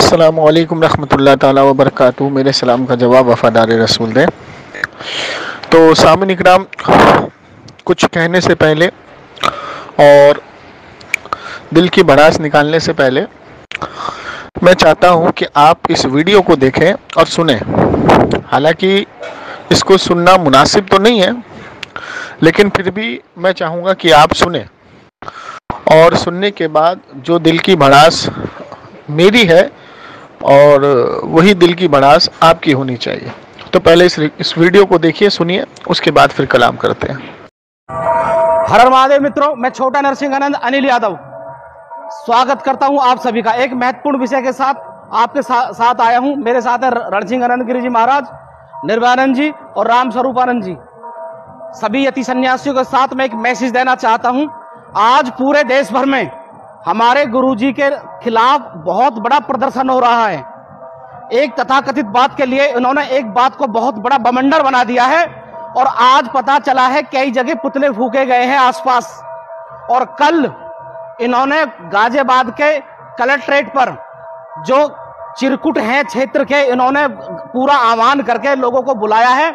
अस्सलामुअलैकुम रहमतुल्लाह ताला व बरकातुहू। मेरे सलाम का जवाब वफादार रसूल दे। तो सामईन इकराम, कुछ कहने से पहले और दिल की भड़ास निकालने से पहले मैं चाहता हूं कि आप इस वीडियो को देखें और सुने। हालांकि इसको सुनना मुनासिब तो नहीं है, लेकिन फिर भी मैं चाहूँगा कि आप सुने और सुनने के बाद जो दिल की भड़ास मेरी है और वही दिल की भड़ास आपकी होनी चाहिए। तो पहले इस वीडियो को देखिए, सुनिए, उसके बाद फिर कलाम करते हैं। हर हर महादेव मित्रों, मैं छोटा नरसिंह आनंद अनिल यादव स्वागत करता हूं आप सभी का। एक महत्वपूर्ण विषय के साथ आपके साथ आया हूं। मेरे साथ है रणसिंह आनंद गिरी जी महाराज, निर्भयानंद जी और राम स्वरूपानंद जी। सभी यति सन्यासियों के साथ मैं एक मैसेज देना चाहता हूं। आज पूरे देश भर में हमारे गुरुजी के खिलाफ बहुत बड़ा प्रदर्शन हो रहा है। एक तथाकथित बात के लिए इन्होंने एक बात को बहुत बड़ा बवंडर बना दिया है और आज पता चला है कई जगह पुतले फूके गए हैं आसपास। और कल इन्होंने गाजियाबाद के कलेक्ट्रेट पर जो चिरकुट हैं क्षेत्र के, इन्होंने पूरा आह्वान करके लोगों को बुलाया है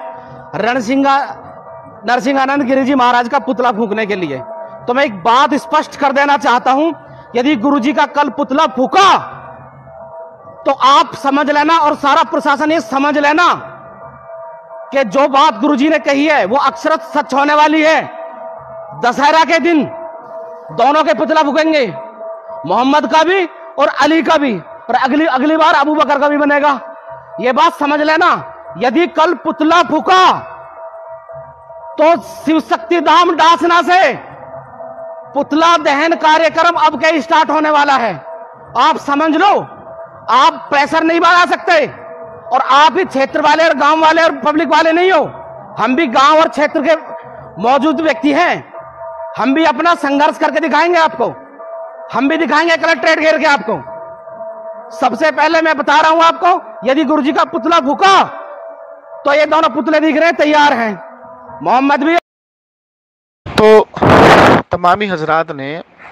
नरसिंहानंद गिरी जी महाराज का पुतला फूकने के लिए। तो मैं एक बात स्पष्ट कर देना चाहता हूं, यदि गुरुजी का कल पुतला फूका तो आप समझ लेना और सारा प्रशासन ये समझ लेना कि जो बात गुरुजी ने कही है वो अक्षरशः सच होने वाली है। दशहरा के दिन दोनों के पुतला फूकेंगे, मोहम्मद का भी और अली का भी, और अगली बार अबू बकर का भी बनेगा। ये बात समझ लेना। यदि कल पुतला फूका तो शिव शक्ति धाम डासना से पुतला दहन कार्यक्रम अब के स्टार्ट होने वाला है। आप समझ लो, आप प्रेशर नहीं बढ़ा सकते और आप ही क्षेत्र वाले और गांव वाले और पब्लिक वाले नहीं हो। हम भी गांव और क्षेत्र के मौजूद व्यक्ति हैं। हम भी अपना संघर्ष करके दिखाएंगे आपको। हम भी दिखाएंगे कलेक्ट्रेट घेर के आपको। सबसे पहले मैं बता रहा हूं आपको, यदि गुरुजी का पुतला फूका तो ये दोनों पुतले दिख रहे हैं, तैयार हैं, मोहम्मद भी। तो तमामी हजरात ने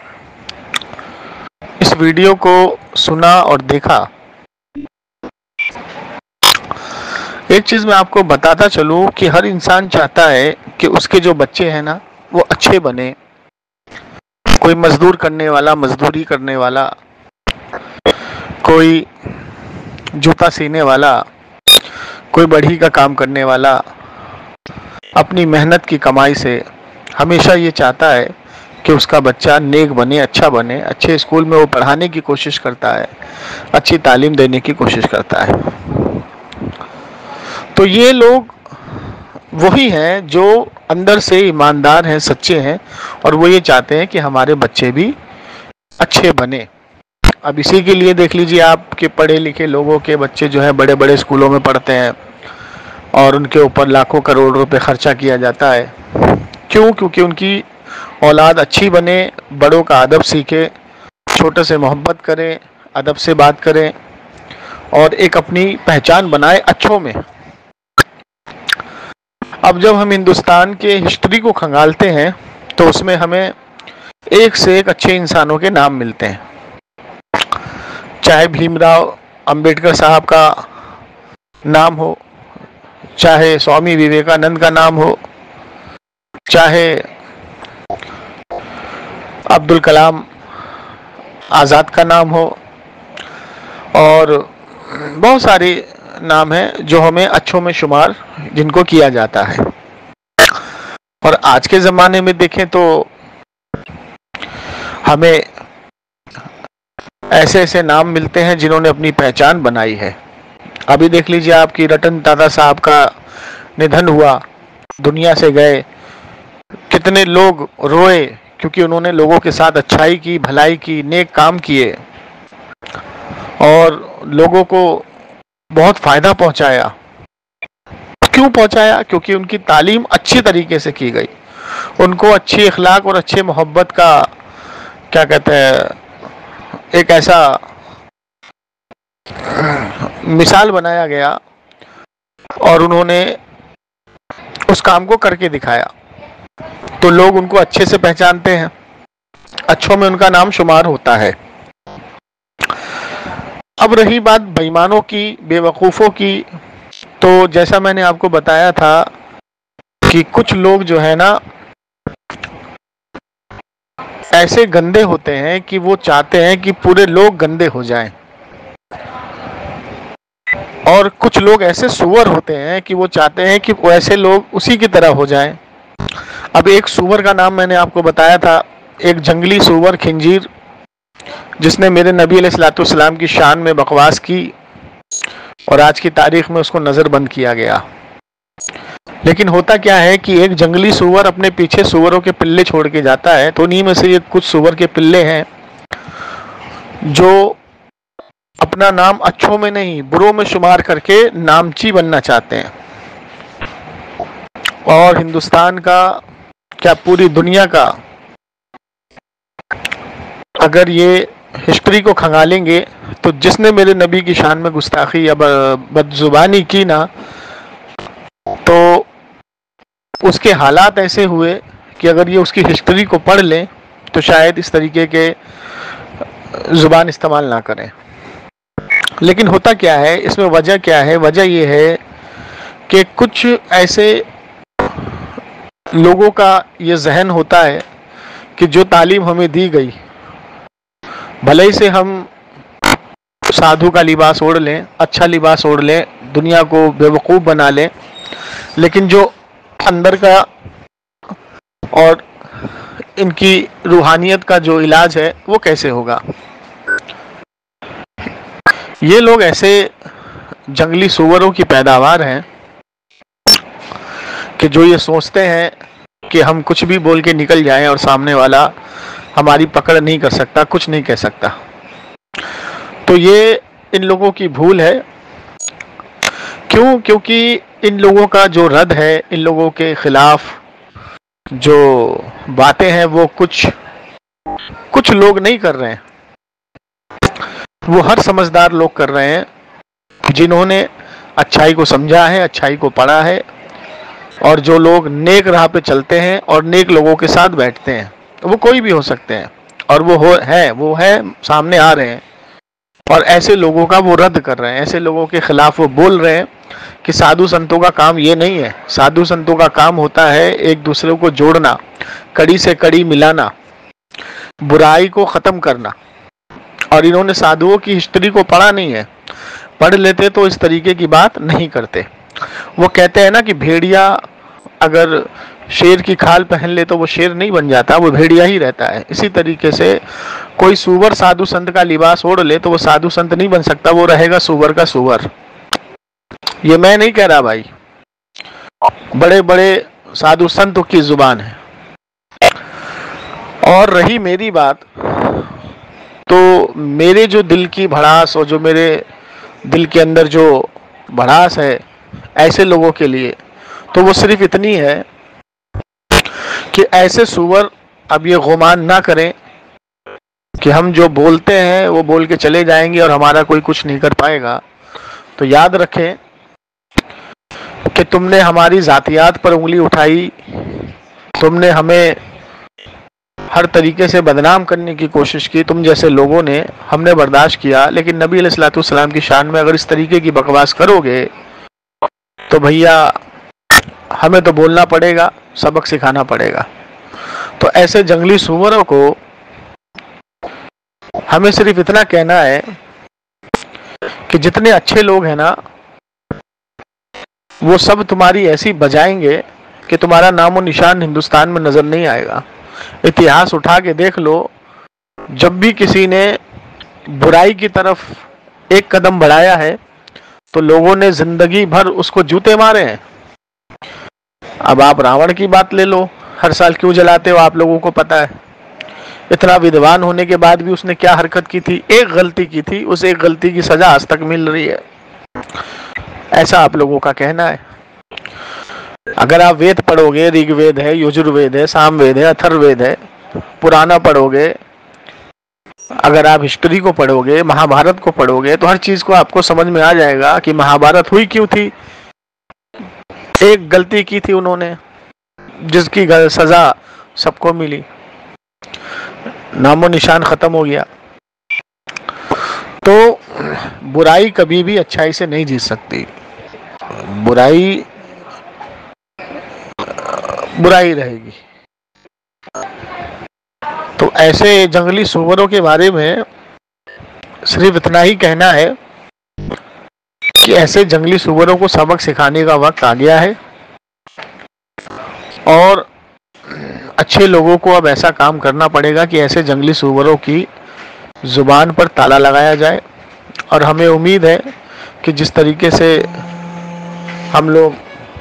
इस वीडियो को सुना और देखा। एक चीज मैं आपको बताता चलूं कि हर इंसान चाहता है कि उसके जो बच्चे हैं ना वो अच्छे बने। कोई मजदूर करने वाला मजदूरी करने वाला, कोई जूता सीने वाला, कोई बढ़ी का काम करने वाला, अपनी मेहनत की कमाई से हमेशा ये चाहता है कि उसका बच्चा नेक बने, अच्छा बने, अच्छे स्कूल में वो पढ़ाने की कोशिश करता है, अच्छी तालीम देने की कोशिश करता है। तो ये लोग वही हैं जो अंदर से ईमानदार हैं, सच्चे हैं, और वो ये चाहते हैं कि हमारे बच्चे भी अच्छे बने। अब इसी के लिए देख लीजिए, आपके पढ़े लिखे लोगों के बच्चे जो है बड़े बड़े स्कूलों में पढ़ते हैं और उनके ऊपर लाखों करोड़ रुपए खर्चा किया जाता है। क्यों? क्योंकि उनकी औलाद अच्छी बने, बड़ों का अदब सीखे, छोटे से मोहब्बत करें, अदब से बात करें और एक अपनी पहचान बनाए अच्छों में। अब जब हम हिंदुस्तान के हिस्ट्री को खंगालते हैं तो उसमें हमें एक से एक अच्छे इंसानों के नाम मिलते हैं। चाहे भीमराव अंबेडकर साहब का नाम हो, चाहे स्वामी विवेकानंद का नाम हो, चाहे अब्दुल कलाम आज़ाद का नाम हो, और बहुत सारे नाम हैं जो हमें अच्छों में शुमार जिनको किया जाता है। और आज के ज़माने में देखें तो हमें ऐसे ऐसे नाम मिलते हैं जिन्होंने अपनी पहचान बनाई है। अभी देख लीजिए, आपकी रतन टाटा साहब का निधन हुआ, दुनिया से गए। कितने लोग रोए क्योंकि उन्होंने लोगों के साथ अच्छाई की, भलाई की, नेक काम किए और लोगों को बहुत फ़ायदा पहुंचाया। क्यों पहुंचाया? क्योंकि उनकी तालीम अच्छी तरीके से की गई, उनको अच्छी अखलाक और अच्छे मोहब्बत का क्या कहते हैं, एक ऐसा मिसाल बनाया गया और उन्होंने उस काम को करके दिखाया। तो लोग उनको अच्छे से पहचानते हैं, अच्छों में उनका नाम शुमार होता है। अब रही बात बेईमानों की, बेवकूफ़ों की, तो जैसा मैंने आपको बताया था कि कुछ लोग जो है ना ऐसे गंदे होते हैं कि वो चाहते हैं कि पूरे लोग गंदे हो जाएं, और कुछ लोग ऐसे सुअर होते हैं कि वो चाहते हैं कि वैसे लोग उसी की तरह हो जाएं। अब एक सुअर का नाम मैंने आपको बताया था, एक जंगली सुअर खिंजीर, जिसने मेरे नबी अलैहिस्सलाम की शान में बकवास की और आज की तारीख में उसको नज़रबंद किया गया। लेकिन होता क्या है कि एक जंगली सुअर अपने पीछे सुअरों के पिल्ले छोड़ के जाता है, तो उन्हीं में से ये कुछ सुअर के पिल्ले हैं जो अपना नाम अच्छों में नहीं बुरों में शुमार करके नामची बनना चाहते हैं, और हिंदुस्तान का क्या पूरी दुनिया का अगर ये हिस्ट्री को खंगालेंगे तो जिसने मेरे नबी की शान में गुस्ताखी या बदजुबानी की ना, तो उसके हालात ऐसे हुए कि अगर ये उसकी हिस्ट्री को पढ़ लें तो शायद इस तरीके के ज़ुबान इस्तेमाल ना करें। लेकिन होता क्या है, इसमें वजह क्या है? वजह ये है कि कुछ ऐसे लोगों का ये जहन होता है कि जो तालीम हमें दी गई, भले ही से हम साधु का लिबास ओढ़ लें, अच्छा लिबास ओढ़ लें, दुनिया को बेवकूफ़ बना लें, लेकिन जो अंदर का और इनकी रूहानियत का जो इलाज है वो कैसे होगा? ये लोग ऐसे जंगली सुअरों की पैदावार हैं कि जो ये सोचते हैं कि हम कुछ भी बोल के निकल जाएं और सामने वाला हमारी पकड़ नहीं कर सकता, कुछ नहीं कह सकता। तो ये इन लोगों की भूल है। क्यों? क्योंकि इन लोगों का जो रद्द है, इन लोगों के खिलाफ जो बातें हैं वो कुछ लोग नहीं कर रहे हैं, वो हर समझदार लोग कर रहे हैं जिन्होंने अच्छाई को समझा है, अच्छाई को पढ़ा है, और जो लोग नेक राह पे चलते हैं और नेक लोगों के साथ बैठते हैं, वो कोई भी हो सकते हैं, और वो है सामने आ रहे हैं, और ऐसे लोगों का वो रद्द कर रहे हैं, ऐसे लोगों के खिलाफ वो बोल रहे हैं कि साधु संतों का काम ये नहीं है। साधु संतों का काम होता है एक दूसरे को जोड़ना, कड़ी से कड़ी मिलाना, बुराई को ख़त्म करना। और इन्होंने साधुओं की हिस्ट्री को पढ़ा नहीं है, पढ़ लेते तो इस तरीके की बात नहीं करते। वो कहते हैं ना कि भेड़िया अगर शेर की खाल पहन ले तो वो शेर नहीं बन जाता, वो भेड़िया ही रहता है। इसी तरीके से कोई सुअर साधु संत का लिबास ओढ़ ले तो वो साधु संत नहीं बन सकता, वो रहेगा सुअर का सुअर। ये मैं नहीं कह रहा भाई, बड़े बड़े साधु संतों की जुबान है। और रही मेरी बात, तो मेरे जो दिल की भड़ास और जो मेरे दिल के अंदर जो भड़ास है ऐसे लोगों के लिए, तो वो सिर्फ इतनी है कि ऐसे सुअर अब ये गुमान ना करें कि हम जो बोलते हैं वो बोल के चले जाएंगे और हमारा कोई कुछ नहीं कर पाएगा। तो याद रखें कि तुमने हमारी जातियात पर उंगली उठाई, तुमने हमें हर तरीके से बदनाम करने की कोशिश की, तुम जैसे लोगों ने, हमने बर्दाश्त किया। लेकिन नबी अलैहिस्सलाम की शान में अगर इस तरीके की बकवास करोगे तो भैया हमें तो बोलना पड़ेगा, सबक सिखाना पड़ेगा। तो ऐसे जंगली सुअरों को हमें सिर्फ इतना कहना है कि जितने अच्छे लोग हैं ना, वो सब तुम्हारी ऐसी बजाएंगे कि तुम्हारा नामो निशान हिंदुस्तान में नजर नहीं आएगा। इतिहास उठा के देख लो, जब भी किसी ने बुराई की तरफ एक कदम बढ़ाया है तो लोगों ने जिंदगी भर उसको जूते मारे हैं। अब आप रावण की बात ले लो, हर साल क्यों जलाते हो आप लोगों को पता है। इतना विद्वान होने के बाद भी उसने क्या हरकत की थी? एक गलती की थी, उस एक गलती की सजा आज तक मिल रही है, ऐसा आप लोगों का कहना है। अगर आप वेद पढ़ोगे, ऋग्वेद है, यजुर्वेद है, सामवेद है, अथर्ववेद है, पुराना पढ़ोगे, अगर आप हिस्ट्री को पढ़ोगे, महाभारत को पढ़ोगे, तो हर चीज को आपको समझ में आ जाएगा कि महाभारत हुई क्यों थी। एक गलती की थी उन्होंने, जिसकी सजा सबको मिली, नामो निशान खत्म हो गया। तो बुराई कभी भी अच्छाई से नहीं जीत सकती। बुराई बुराई रहेगी। तो ऐसे जंगली सूअरों के बारे में सिर्फ इतना ही कहना है कि ऐसे जंगली सूअरों को सबक सिखाने का वक्त आ गया है और अच्छे लोगों को अब ऐसा काम करना पड़ेगा कि ऐसे जंगली सूअरों की जुबान पर ताला लगाया जाए। और हमें उम्मीद है कि जिस तरीके से हम लोग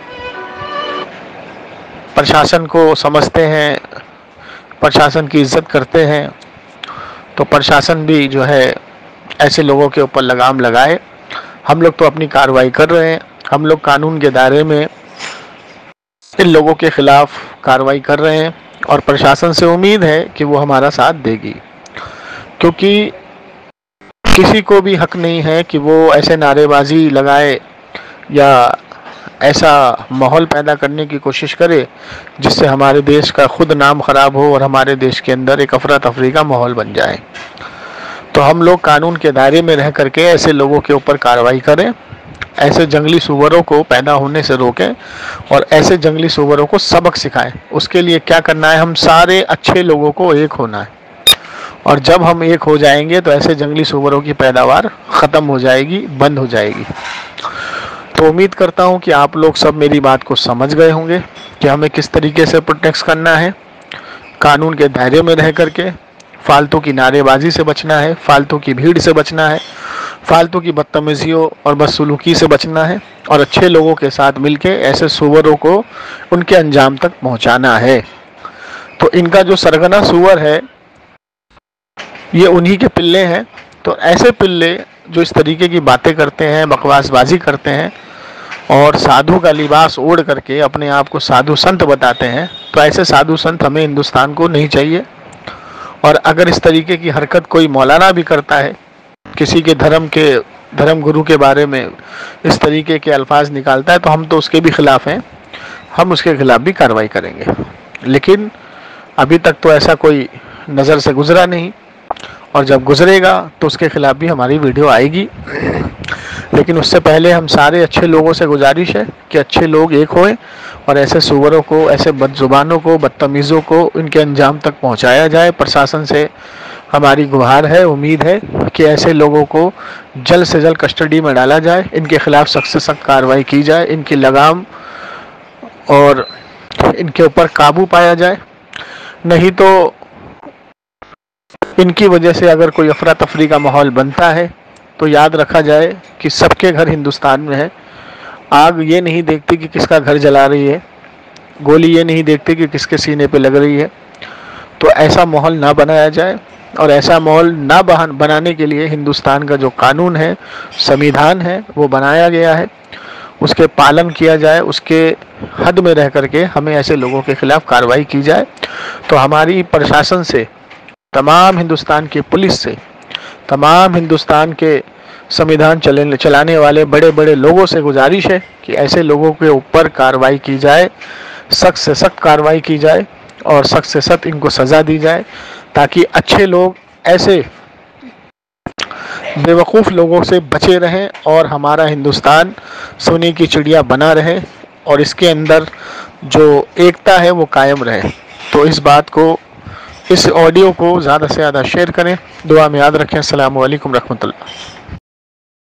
प्रशासन को समझते हैं, प्रशासन की इज्जत करते हैं, तो प्रशासन भी जो है ऐसे लोगों के ऊपर लगाम लगाए। हम लोग तो अपनी कार्रवाई कर रहे हैं, हम लोग कानून के दायरे में इन लोगों के खिलाफ कार्रवाई कर रहे हैं और प्रशासन से उम्मीद है कि वो हमारा साथ देगी, क्योंकि किसी को भी हक नहीं है कि वो ऐसे नारेबाजी लगाए या ऐसा माहौल पैदा करने की कोशिश करे जिससे हमारे देश का खुद नाम खराब हो और हमारे देश के अंदर एक अफरा तफरी का माहौल बन जाए। तो हम लोग कानून के दायरे में रह करके ऐसे लोगों के ऊपर कार्रवाई करें, ऐसे जंगली सूअरों को पैदा होने से रोकें और ऐसे जंगली सूअरों को सबक सिखाएं। उसके लिए क्या करना है, हम सारे अच्छे लोगों को एक होना है और जब हम एक हो जाएंगे तो ऐसे जंगली सूअरों की पैदावार ख़त्म हो जाएगी, बंद हो जाएगी। तो उम्मीद करता हूं कि आप लोग सब मेरी बात को समझ गए होंगे कि हमें किस तरीके से प्रोटेक्ट करना है, कानून के दायरे में रह करके फालतू की नारेबाजी से बचना है, फालतू की भीड़ से बचना है, फालतू की बदतमीजियों और बदसलूकी से बचना है और अच्छे लोगों के साथ मिलके ऐसे सूअरों को उनके अंजाम तक पहुंचाना है। तो इनका जो सरगना सूअर है ये उन्हीं के पिल्ले हैं। तो ऐसे पिल्ले जो इस तरीके की बातें करते हैं, बकवासबाजी करते हैं और साधु का लिबास ओढ़ करके अपने आप को साधु संत बताते हैं, तो ऐसे साधु संत हमें हिंदुस्तान को नहीं चाहिए। और अगर इस तरीके की हरकत कोई मौलाना भी करता है, किसी के धर्म गुरु के बारे में इस तरीके के अल्फाज निकालता है, तो हम तो उसके भी खिलाफ हैं, हम उसके खिलाफ भी कार्रवाई करेंगे। लेकिन अभी तक तो ऐसा कोई नज़र से गुजरा नहीं और जब गुजरेगा तो उसके खिलाफ भी हमारी वीडियो आएगी। लेकिन उससे पहले हम सारे अच्छे लोगों से गुजारिश है कि अच्छे लोग एक होएं और ऐसे सूअरों को, ऐसे बदजुबानों को, बदतमीज़ों को इनके अंजाम तक पहुंचाया जाए। प्रशासन से हमारी गुहार है, उम्मीद है कि ऐसे लोगों को जल्द से जल्द कस्टडी में डाला जाए, इनके खिलाफ सख्त से सख्त कार्रवाई की जाए, इनकी लगाम और इनके ऊपर काबू पाया जाए। नहीं तो इनकी वजह से अगर कोई अफरा तफरी का माहौल बनता है तो याद रखा जाए कि सबके घर हिंदुस्तान में है। आग ये नहीं देखती कि किसका घर जला रही है, गोली ये नहीं देखती कि किसके सीने पे लग रही है। तो ऐसा माहौल ना बनाया जाए और ऐसा माहौल ना बनाने के लिए हिंदुस्तान का जो कानून है, संविधान है, वो बनाया गया है, उसके पालन किया जाए, उसके हद में रह करके हमें ऐसे लोगों के खिलाफ कार्रवाई की जाए। तो हमारी प्रशासन से, तमाम हिंदुस्तान की पुलिस से, तमाम हिंदुस्तान के संविधान चलाने वाले बड़े बड़े लोगों से गुजारिश है कि ऐसे लोगों के ऊपर कार्रवाई की जाए, सख्त से सख्त कार्रवाई की जाए और सख्त से सख्त इनको सज़ा दी जाए, ताकि अच्छे लोग ऐसे बेवकूफ़ लोगों से बचे रहें और हमारा हिंदुस्तान सोने की चिड़िया बना रहे और इसके अंदर जो एकता है वो कायम रहे। तो इस ऑडियो को ज़्यादा से ज़्यादा शेयर करें, दुआ में याद रखें। अस्सलामु अलैकुम रहमतुल्लाह।